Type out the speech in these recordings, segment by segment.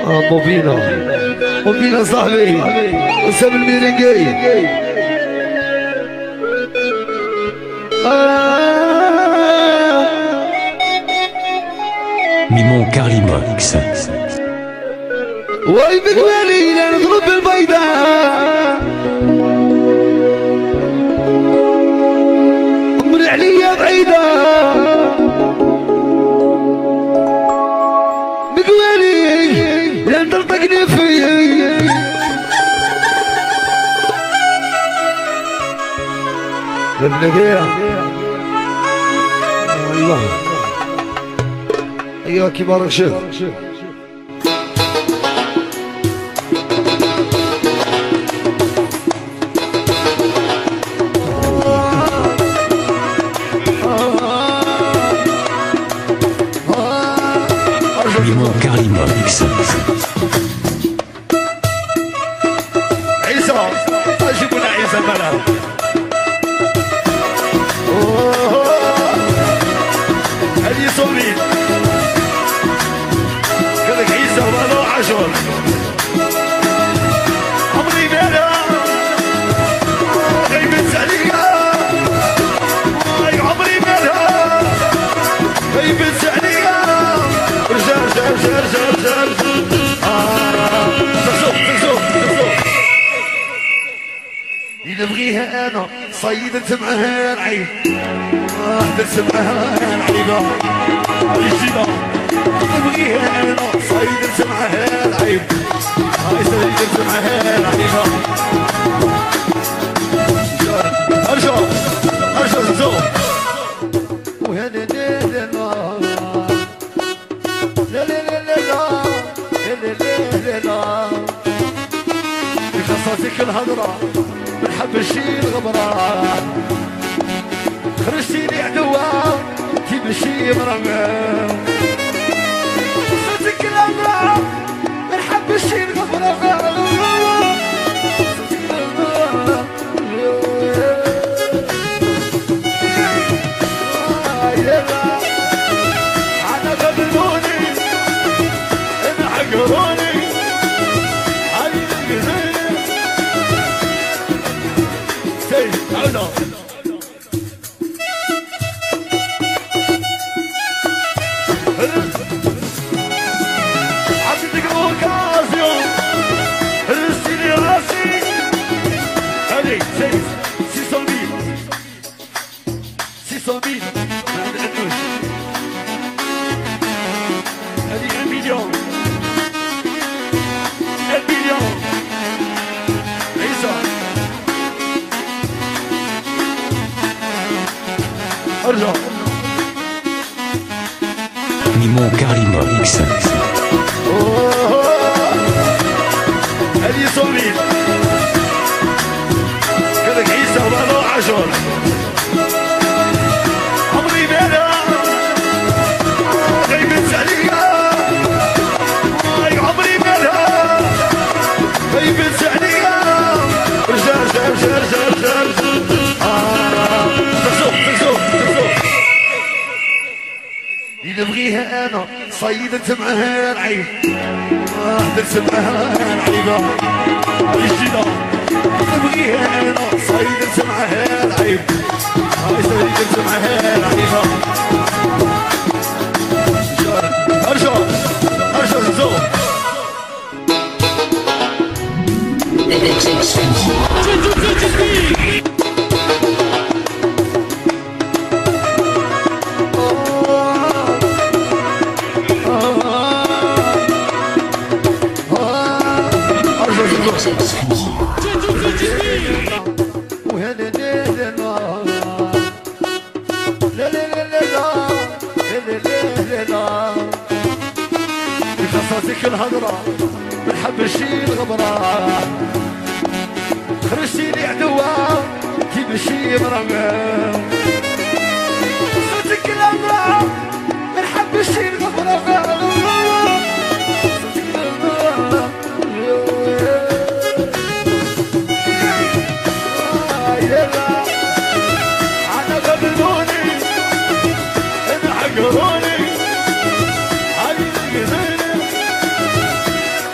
موبينا موبينا صاحبي وسام الميرينجي. Mimon Carlimox. واي بقوالي لا نضرب البيضاء امري عليا بعيدة بقوالي لا نطلقني فيا بالنبيع والله. ايوه كبار الشيخ Mimon Carlimox. عيسى اجيبوا لنا عيسى الملعب. هذه صومي قال لك عيسى وما عاشور عمري بلا غيبت عليا عمري بلا غيبت عليا رجال نبغيها انا صيدت معها العين درت معها العيبه الجيبه نبغيها انا صيدت معها العيب صيدت معها العيبه ارجع ارجع زو وهنا لا لا لا لا لا لا بخصاتك الهضره بنحب الشي الغبرة خرجتيني عدوة تمشي مرمى صوتك الهضرة بنحب الشي الغبرة أنا قبلوني أنا حقروني عطيتك اوكازيون هرستيني راسي هذي 600,000 ما عندناش هذي 1 مليون 1 مليون عيسى ارجع Mimon Carlimox. هذه صومي قال لك عيسى وما عاشور عمري بلا غيبت عليا عمري بلا غيبت عليا رجال نبغيها انا صيدت معها العين درت معها العيبه الجيبه نبغيها انا صيدت معها العيب صيدت معها العيبه ارجع ارجع زو وهنا لا لا لا لا لا لا لا بخصاتك الهضرة بنحب الشي الغبرة خرجتيني عدوة تمشي مرمى صوتك الهضرة بنحب الشي الغبرة أنا قبلوني أنا حقروني هاي القزينة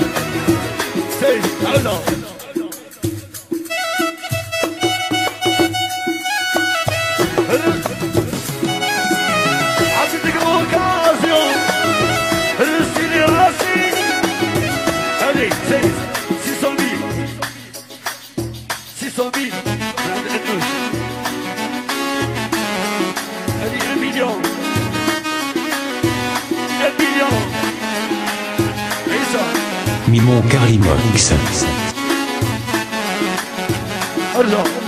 600 000 600 000 هذه 1 مليون 1 مليون عيسى Mimon Karimix. ارجع